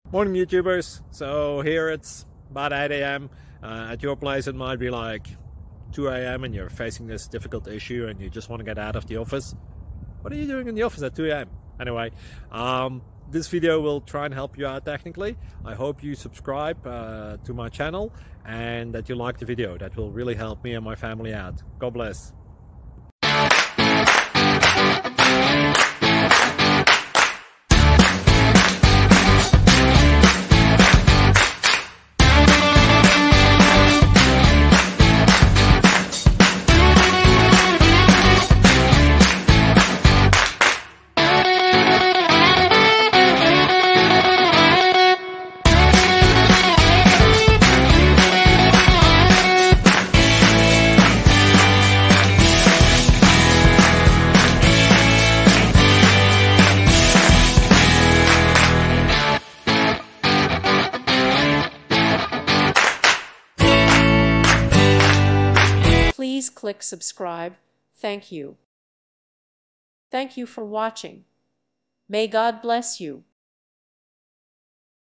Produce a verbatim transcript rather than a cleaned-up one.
Morning YouTubers. So here it's about eight A M Uh, at your place it might be like two A M and you're facing this difficult issue and you just want to get out of the office. What are you doing in the office at two A M? Anyway, um, this video will try and help you out technically. I hope you subscribe uh, to my channel and that you like the video. That will really help me and my family out. God bless. Please click subscribe. Thank you. Thank you for watching. May God bless you.